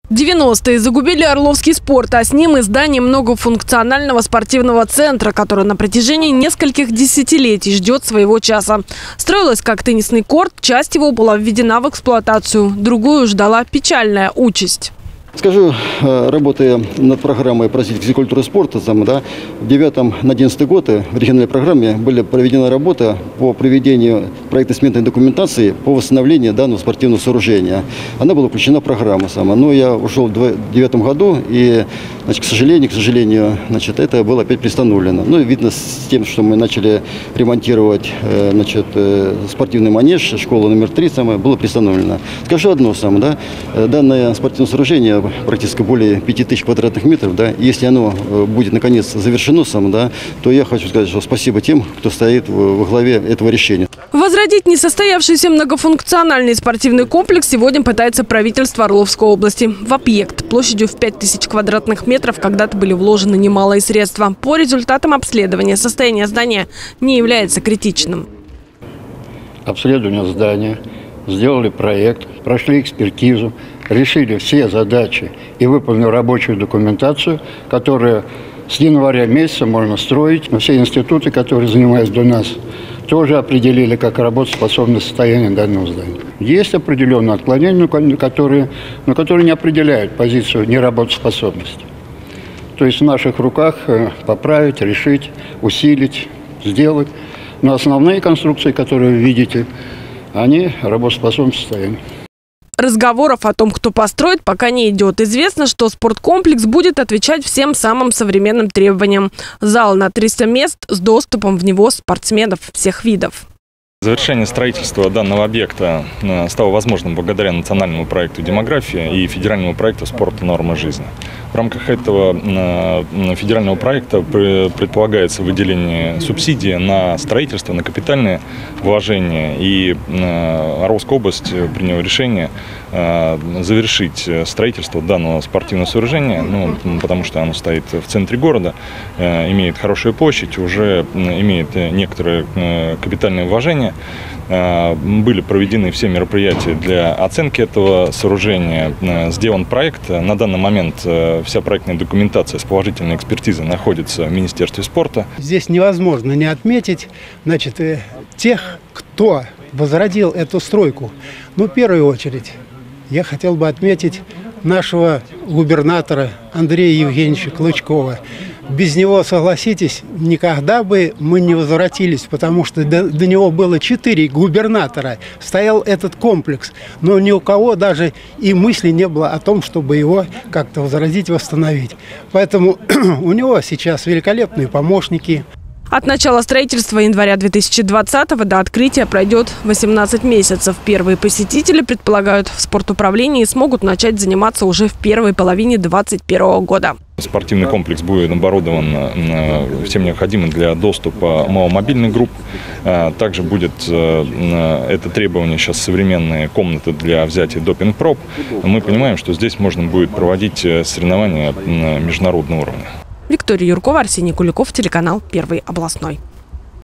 90-е загубили орловский спорт, а с ним и здание многофункционального спортивного центра, который на протяжении нескольких десятилетий ждет своего часа. Строилось как теннисный корт, часть его была введена в эксплуатацию, другую ждала печальная участь. Скажу, работая над программой по развитию физкультуры и спорта, в 2009-2011 годы в региональной программе была проведена работа по проведению проектно-сметной документации по восстановлению данного спортивного сооружения. Она была включена в программу. Но я ушел в 2009 году, и, к сожалению, это было опять приостановлено. Видно, с тем, что мы начали ремонтировать спортивный манеж, школа номер 3, было приостановлено. Скажу одно, данное спортивное сооружение практически более 5000 квадратных метров, если оно будет наконец завершено, то я хочу сказать, что спасибо тем, кто стоит во главе этого решения. Возродить несостоявшийся многофункциональный спортивный комплекс сегодня пытается правительство Орловской области. В объект площадью в 5000 квадратных метров когда-то были вложены немалые средства. По результатам обследования состояние здания не является критичным. Обследование здания, сделали проект, прошли экспертизу, решили все задачи и выполнили рабочую документацию, которая с января месяца можно строить. Все институты, которые занимаются до нас, тоже определили как работоспособное состояние данного здания. Есть определенные отклонения, которые не определяют позицию неработоспособности. То есть в наших руках поправить, решить, усилить, сделать. Но основные конструкции, которые вы видите, они в работоспособном состоянии. Разговоров о том, кто построит, пока не идет. Известно, что спорткомплекс будет отвечать всем самым современным требованиям. Зал на 300 мест с доступом в него спортсменов всех видов. Завершение строительства данного объекта стало возможным благодаря национальному проекту «Демография» и федеральному проекту «Спорт. Нормы жизни». В рамках этого федерального проекта предполагается выделение субсидий на строительство, на капитальные вложения. И Орловская область приняла решение завершить строительство данного спортивного сооружения, потому что оно стоит в центре города, имеет хорошую площадь, уже имеет некоторые капитальные вложения. Были проведены все мероприятия для оценки этого сооружения. Сделан проект. На данный момент вся проектная документация с положительной экспертизой находится в Министерстве спорта. Здесь невозможно не отметить тех, кто возродил эту стройку. В первую очередь я хотел бы отметить нашего губернатора Андрея Евгеньевича Клычкова. Без него, согласитесь, никогда бы мы не возвратились, потому что до него было 4 губернатора, стоял этот комплекс, но ни у кого даже и мысли не было о том, чтобы его как-то возродить, восстановить. Поэтому у него сейчас великолепные помощники. От начала строительства января 2020 до открытия пройдет 18 месяцев. Первые посетители, предполагают, в спортуправлении смогут начать заниматься уже в первой половине 2021 года. Спортивный комплекс будет оборудован всем необходимым для доступа маломобильных групп. Также будет это требование сейчас современные комнаты для взятия допинг-проб. Мы понимаем, что здесь можно будет проводить соревнования международного уровня. Виктория Юркова, Арсений Куликов, телеканал «Первый областной».